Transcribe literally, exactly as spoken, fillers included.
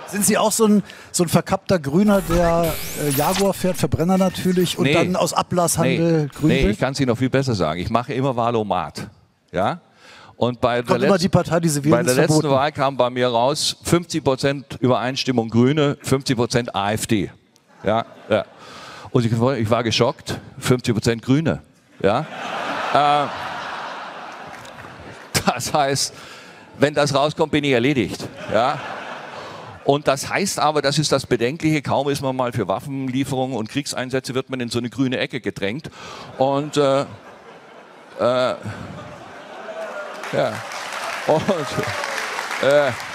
Sind Sie auch so ein, so ein verkappter Grüner, der äh, Jaguar fährt, Verbrenner natürlich, und nee. dann aus Ablasshandel nee. grün Nee, will? ich kann es Ihnen noch viel besser sagen. Ich mache immer Wahlomat. Ja? Und bei der, immer die Partei, die Sie wählen, bei der ist letzten verboten. Wahl kam bei mir raus fünfzig Prozent Übereinstimmung Grüne, fünfzig Prozent AfD. Ja? Ja. Und ich, ich war geschockt, fünfzig Prozent Grüne. Ja? äh, das heißt, wenn das rauskommt, bin ich erledigt. Ja? Und das heißt aber, das ist das Bedenkliche, kaum ist man mal für Waffenlieferungen und Kriegseinsätze, wird man in so eine grüne Ecke gedrängt. Und, äh, äh, ja. Und, äh,